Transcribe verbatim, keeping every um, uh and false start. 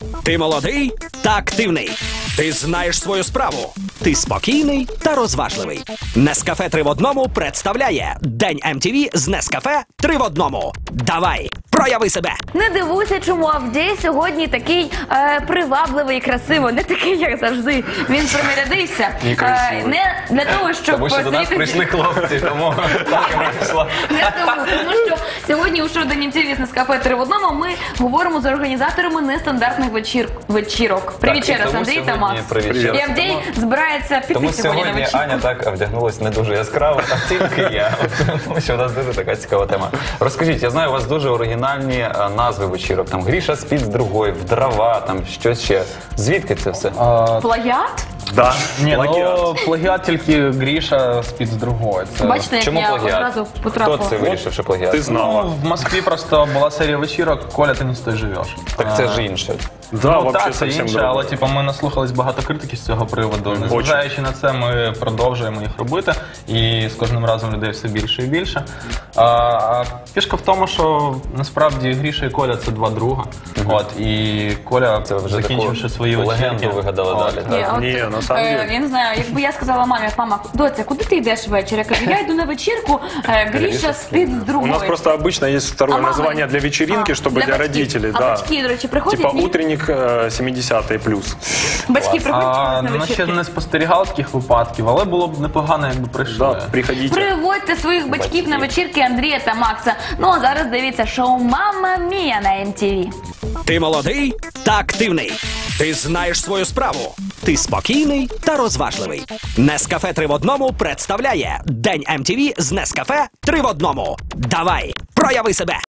Ти молодий та активний. Ти знаєш свою справу. Ти спокійний та розважливий. Нескафе три в одному представляє День ем ті ві з Нескафе три в одному. Давай, прояви себе! Не дивуйся, чому Авдій сьогодні такий е, привабливий і красивий, не такий, як завжди. Він примирядився. Е, не для того, щоб Тому що до нас прийшли хлопці, тому так і прийшла. Не тому, тому що сьогодні у шоу День ем ті ві з Нескафе три в одному ми говоримо з організаторами нестандартних вечір... вечірок. Привіт ще раз, Андрій та Макс. І Авдій збирається піти Тому сьогодні на сьогодні вечірку. Аня так вдягнулась не дуже яскраво, а тільки я. Тому що у нас дуже така цікава тема. Розкажіть, я знаю, у вас дуже оригінальні а, назви вечірок. Там Гріша спить з другою, в дрова, там щось ще. Звідки це все? Плагіат? Да, Ні, плагіат. ну плагіат тільки Гріша спить з другою. Це... Бачите, як Чому я плагіат? одразу Хто потрапила. це вирішив, що плагіат? Ти Ну, знала. в Москві просто була серія вечірок «Коля, ти не стой живеш». Так це ж інше. Да, Ну, вообще так, це совсем інше, але другое. типу, ми наслухались багато критики з цього приводу. Незважаючи на це, ми продовжуємо їх робити, і з кожним разом людей все більше і більше. А, а фішка в тому, що насправді Гріша і Коля – це два друга. От, і Коля, Це вже закінчивши таку свої легенду вечірки, вигадали от, далі. Ні, Так. от, Ні, на самом е, деле. Я не знаю, якби я сказала мамі, мама, доця, куди ти йдеш ввечері? Я кажу, я йду на вечірку, е, Гріша спить з У другою. нас просто обычно есть второе А мама- название для вечеринки, А, чтобы для, батьків. родителей. А да. батьки, до речі, приходять? Типа Ні? утренник э, семидесятые плюс. Батьки приходять А, на ну, ще вечірки? не спостерігав таких випадків, але було б непогано, якби прийшли. Да, приходите. Приводьте своїх батьків на вечірки Андрія та Макса. Ну а зараз дивіться шоу «Мамма Мія» на ем ті ві. Ти молодий та активний. Ти знаєш свою справу. Ти спокійний та розважливий. Нескафе три в одному представляє День ем ті ві з Нескафе три в одному. Давай, прояви себе!